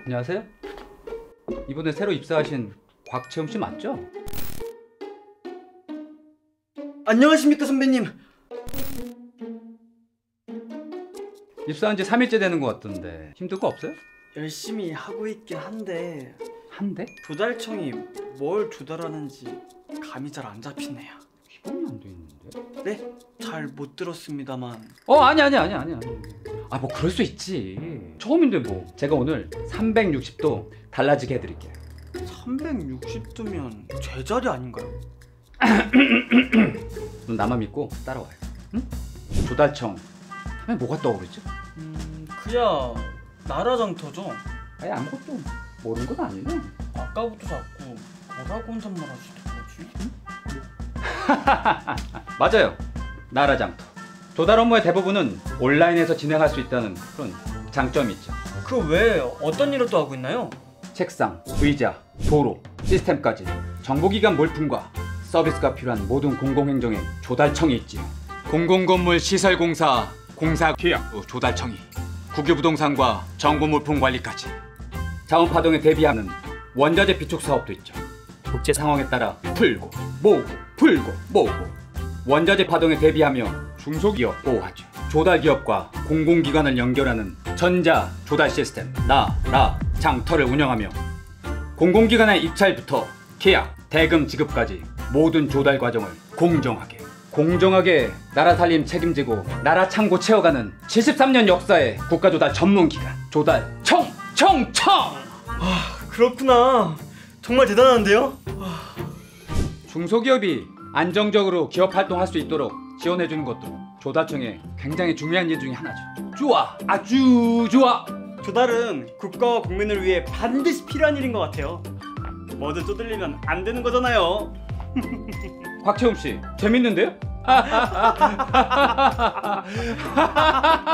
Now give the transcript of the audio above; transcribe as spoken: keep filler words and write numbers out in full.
안녕하세요. 이번에 새로 입사하신 곽채움 씨 맞죠? 안녕하십니까 선배님. 입사한 지 삼 일째 되는 것 같던데 힘들 거 없어요? 열심히 하고 있긴 한데 한 대? 조달청이 뭘 조달하는지 감이 잘 안 잡히네요. 기본이 안 돼 있는데? 네? 잘 못 들었습니다만. 어 아니 아니 아니 아니 아니. 아 뭐 그럴 수 있지. 처음인데 뭐. 제가 오늘 삼백육십 도 달라지게 해드릴게요. 삼백육십 도면 제자리 아닌가요? 넌 나만 믿고 따라와요. 응? 조달청 하면 뭐가 떠오르죠? 음... 그야 나라장터죠? 아예 아무것도 모르는 건 아니네. 아까부터 자꾸 뭐라고 혼잣말 하시던 거지? 맞아요. 나라장터. 조달 업무의 대부분은 온라인에서 진행할 수 있다는 그런 장점이 있죠. 그 외에 어떤 일을 또 하고 있나요? 책상, 의자, 도로, 시스템까지 정보기관 몰품과 서비스가 필요한 모든 공공행정에 조달청이 있지요. 공공건물 시설공사, 공사 계약도 조달청이, 국유부동산과 정보몰품 관리까지. 자원파동에 대비하는 원자재 비축 사업도 있죠. 국제 상황에 따라 풀고 모으고 풀고 모으고. 원자재 파동에 대비하며 중소기업 보호하죠. 조달기업과 공공기관을 연결하는 전자 조달 시스템 나라장터를 운영하며 공공기관의 입찰부터 계약, 대금 지급까지 모든 조달 과정을 공정하게 공정하게 나라 살림 책임지고 나라 창고 채워가는 칠십삼 년 역사의 국가조달 전문기관 조달청 청청. 아 그렇구나. 정말 대단한데요? 중소기업이 안정적으로 기업 활동할 수 있도록 지원해주는 것도 조달청의 굉장히 중요한 일 중에 하나죠. 좋아, 아주 좋아. 조달은 국가와 국민을 위해 반드시 필요한 일인 것 같아요. 뭐든 쪼들리면 안 되는 거잖아요. 곽채움 씨 재밌는데요?